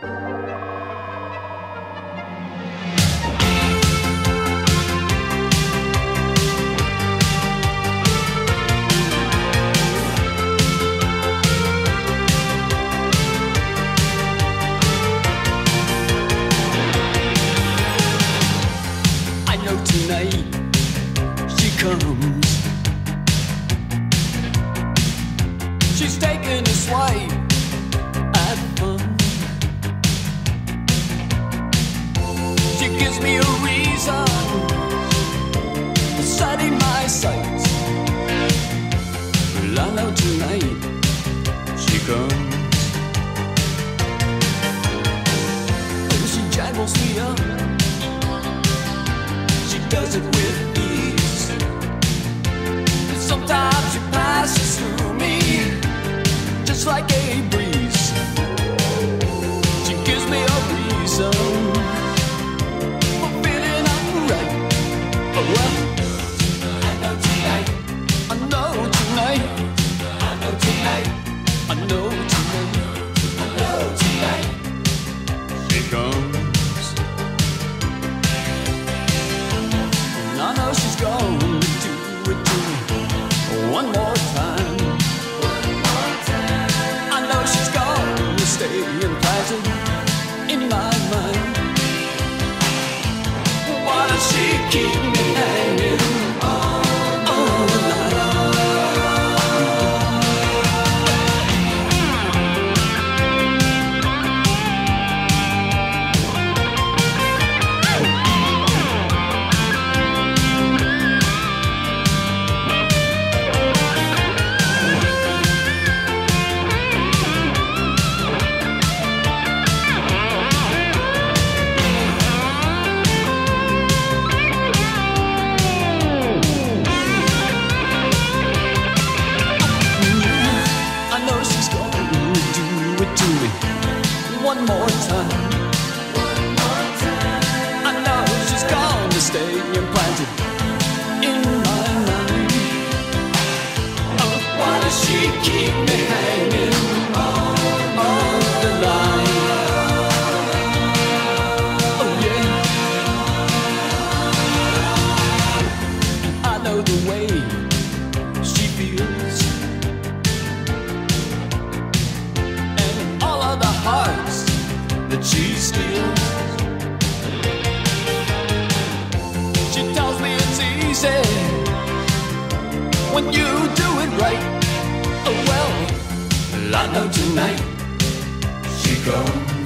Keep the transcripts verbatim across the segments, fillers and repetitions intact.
Tonight she comes. She's taking a swipe at fun. She gives me a reason for setting my sights. Well, I know tonight she comes. Oh, she jangles me up, does it with ease. Sometimes she passes through me just like a breeze. She gives me a reason for feeling alright. Oh well, I know tonight, I know tonight, I know tonight, I know tonight, I know tonight she comes. I know she's gonna do it to me one more time. One more time. I know she's gonna stay implanted in my mind. Why does she keep me hanging on all the night? One more time. One more time. I know she's gonna stay implanted in my mind. Oh, why does she keep me hanging on, on the line? Oh yeah. I know the way she feels, and all of the hearts that she steals. She tells me it's easy when you do it right. Oh well, I know tonight she comes.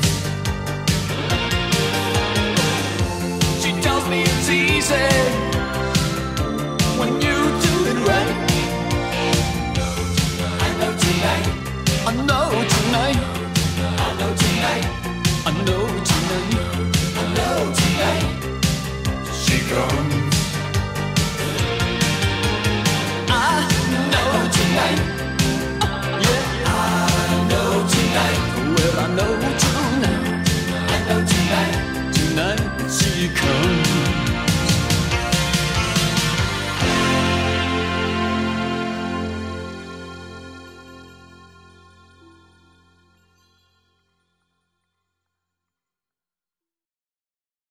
She tells me it's easy when you